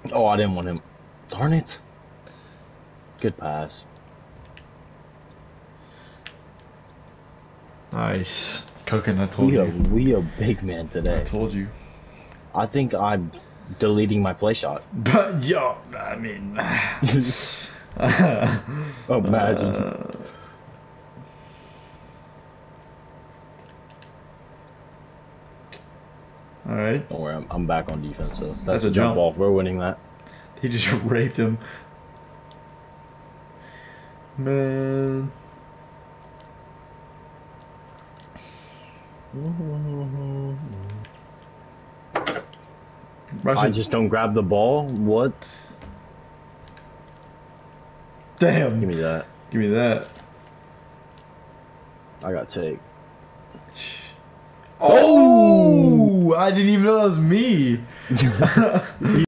Oh, I didn't want him. Darn it. Good pass. Nice. Cooking, I told you. We a big man today. I told you. I think I'm deleting my play shot. But, yo, I mean... Imagine. Alright. Don't worry, I'm back on defense, so That's that's a a jump jump. ball. We're winning that. He just raped him. Man. I just don't grab the ball. What? Damn. Give me that. Give me that. I got take. Oh! I didn't even know that was me.